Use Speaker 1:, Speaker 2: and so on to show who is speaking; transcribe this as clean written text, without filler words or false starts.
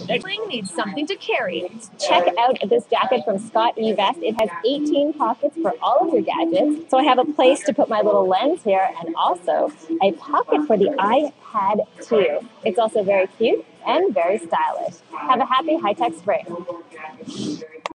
Speaker 1: Sling needs something to carry.
Speaker 2: Check out this jacket from SCOTTeVEST. It has 18 pockets for all of your gadgets. So I have a place to put my little lens here and also a pocket for the iPad 2. It's also very cute and very stylish. Have a happy high-tech spring.